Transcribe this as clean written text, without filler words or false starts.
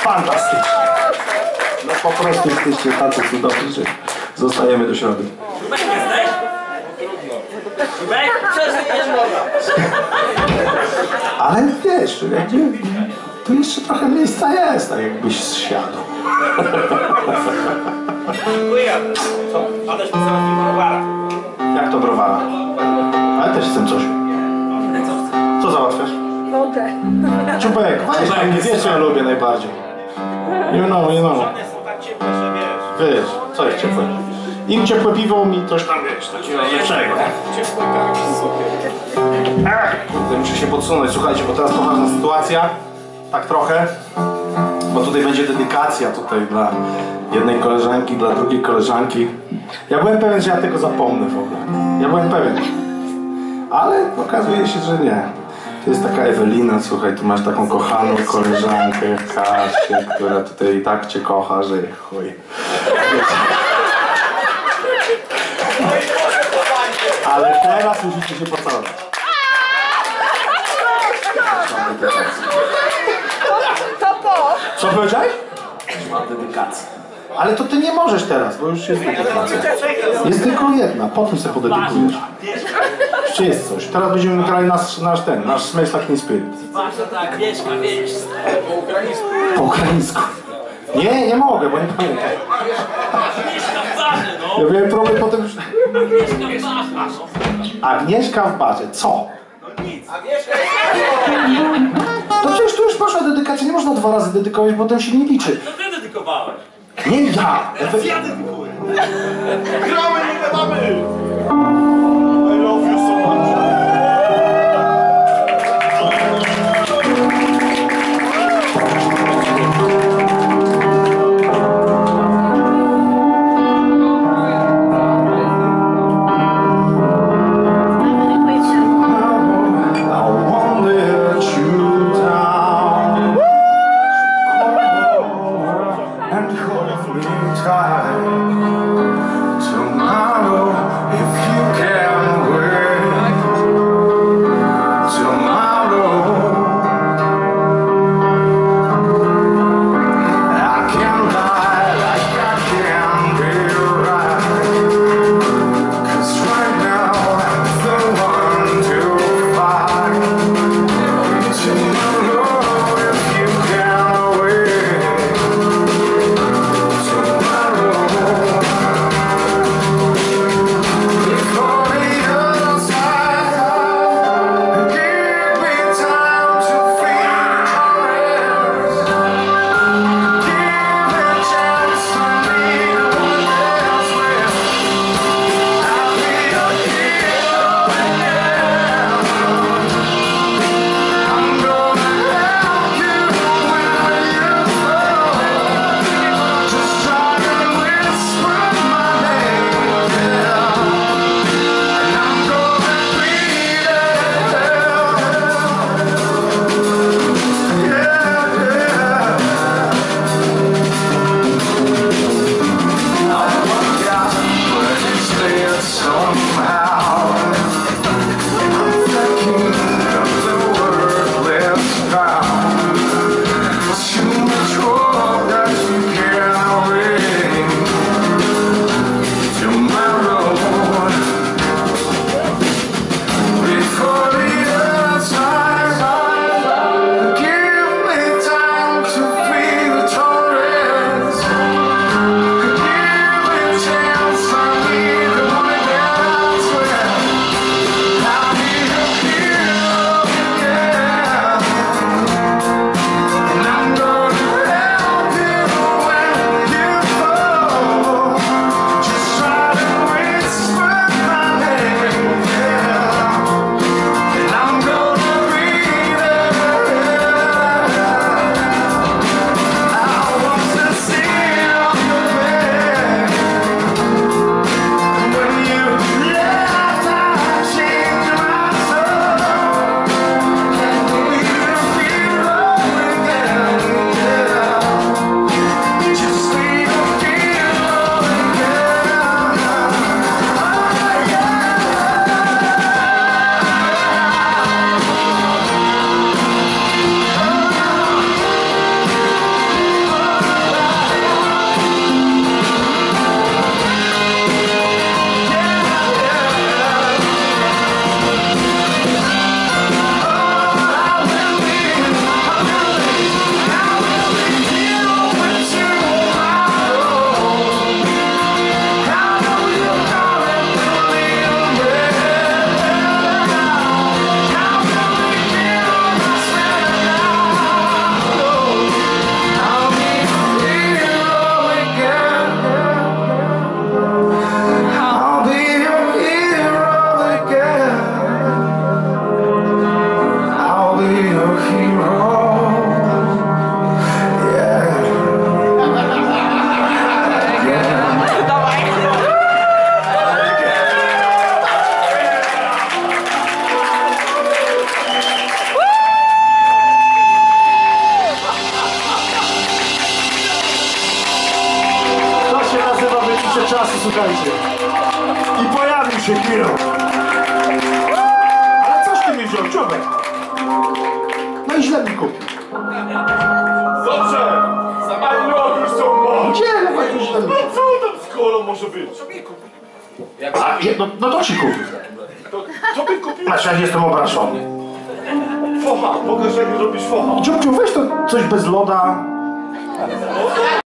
fantastyczne. No po prostu jesteście tacy cudowni, że zostajemy do środy. Czubek jesteś? Czubek? Przeżyjesz woda. Ale wiesz, tu jeszcze trochę miejsca jest, tak jakbyś zsiadł. Dziękuję. Co? Adaś mi załatwił browara. Jak to browara? Ale też chcę coś. Co załatwiasz? Wodę. Czubek, weź tam, nie wiesz, co ja lubię najbardziej. You know. One są tak ciepłe, że wiesz. Wiesz, co jest ciepłe? Im ciepłe piwo, mi coś tam, wiesz, takiego lepszego. Ciepłe kawki z sokiem. Tutaj muszę się podsunąć, słuchajcie, bo teraz poważna sytuacja. Tak trochę. Bo tutaj będzie dedykacja tutaj dla jednej koleżanki, dla drugiej koleżanki. Ja byłem pewien, że ja tego zapomnę w ogóle. Ja byłem pewien. Ale okazuje się, że nie. To jest taka Ewelina, słuchaj, tu masz taką kochaną koleżankę, Kasię, która tutaj i tak cię kocha, że chuj. Ale teraz musicie się pocałować. To po. Co powiedziałeś? Mam dedykację. Ale to ty nie możesz teraz, bo już jest dedykacja. Jest tylko jedna, potem sobie podedykujesz. Czy jest coś? Teraz będziemy grali nasz Smells Like Teen Spirit. Bardzo tak, Mieszka, wiesz. Po ukraińsku. Nie mogę, bo nie pamiętam. Mieszka w barze, no. Ja miałem problem potem już... Mieszka w barze, no. Agnieszka w barze, co? No nic. To przecież tu już poszła dedykacja, nie można 2 razy dedykować, bo to się nie liczy. To ty dedykowałeś. Nie ja! Teraz ja dedykuję. Gramy, nie gadamy! I love you so much. Tomorrow, if you can. mieliście czasu, słuchajcie. I pojawił się Kiro. Ale coś ty mi wziął, człowiek. No i źle mi kupił. Dobrze! I love you so much! Gdzie? No właśnie źle mi No kupił. co tam z kolą może być? No to ci kupił. Co by kupił? Znaczy, ja jestem obrażony. Focha, pokaż jak robisz focha. Dziubciu, weź to coś bez loda.